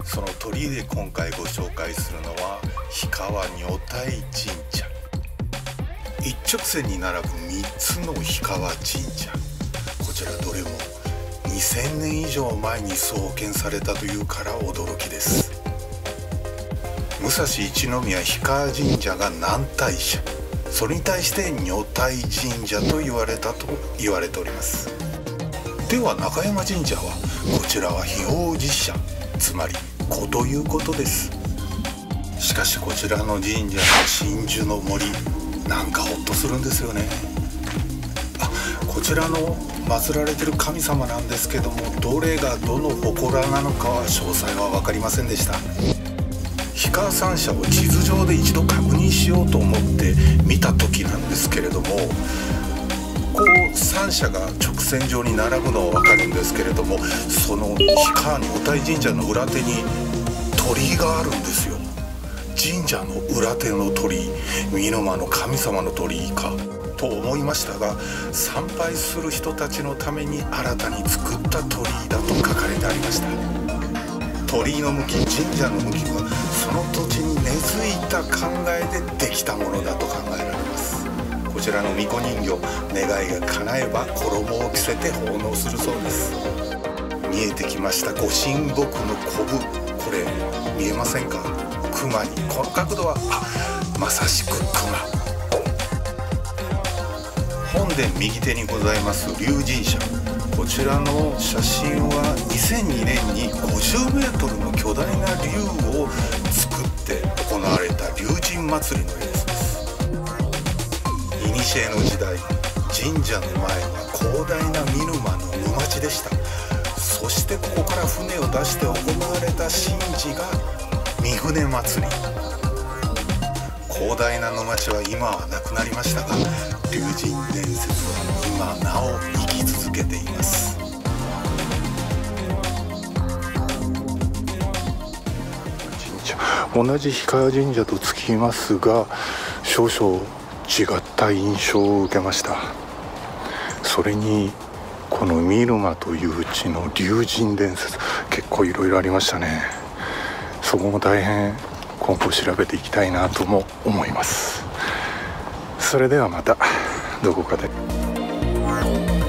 その鳥居で今回ご紹介するのは氷川女体神社。一直線に並ぶ3つの氷川神社、こちらどれも2000年以上前に創建されたというから驚きです。武蔵一宮氷川神社が男体社、それに対して女体神社と言われたと言われております。では中山神社は、こちらは非王子社、つまり子ということです。しかしこちらの神社の真珠の森、なんかホッとするんですよね。こちらの祀られてる神様なんですけども、どれがどの祠なのかは詳細は分かりませんでした。氷川三社を地図上で一度確認しようと思って見た時なんですけれども、こう三社が直線上に並ぶのは分かるんですけれども、その氷川女体神社の裏手に鳥居があるんですよ。神社の裏手の鳥居、見沼の神様の鳥居かと思いましたが、参拝する人たちのために新たに作った鳥居だと書かれてありました。鳥居の向き、神社の向きはその土地に根付いた考えでできたものだと考えられます。こちらの巫女人形、願いが叶えば衣を着せて奉納するそうです。見えてきました御神木のコブ、これ見えませんか？熊に、この角度はまさしく熊。本殿右手にございます龍神社、こちらの写真は2002年に50メートルの巨大な龍を作って行われた龍神祭りの様子です。古の時代、神社の前は広大な見沼の沼地でした。そしてここから船を出して行われた神事が御船祭り。広大な沼地は今はなくなりましたが、龍神伝説は今なお生き続けています。同じ氷川神社とつきますが、少々違った印象を受けました。それにこの見沼という地の龍神伝説、結構いろいろありましたね。そこも大変今後調べていきたいなとも思います。それではまたどこかで。